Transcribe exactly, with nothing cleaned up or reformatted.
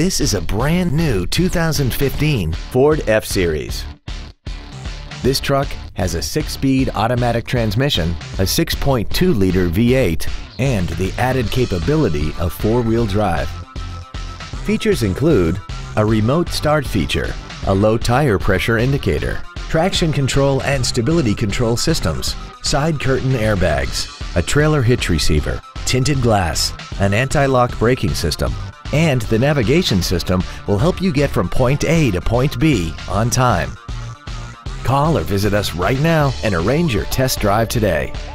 This is a brand new two thousand fifteen Ford F-Series. This truck has a six-speed automatic transmission, a six point two liter V eight, and the added capability of four-wheel drive. Features include a remote start feature, a low tire pressure indicator, traction control and stability control systems, side curtain airbags, a trailer hitch receiver, tinted glass, an anti-lock braking system, and the navigation system will help you get from point A to point B on time. Call or visit us right now and arrange your test drive today.